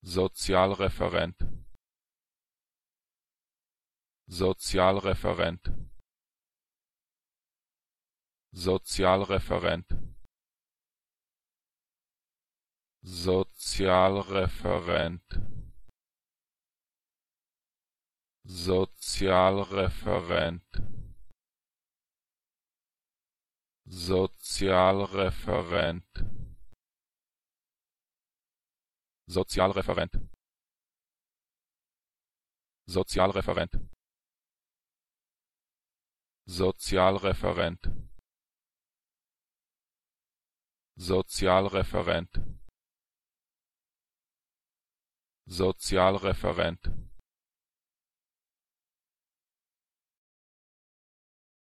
Sozialreferent, Sozialreferent, Sozialreferent, Sozialreferent, Sozialreferent, Sozialreferent, Sozialreferent, Sozialreferent, Sozialreferent, Sozialreferent, Sozialreferent.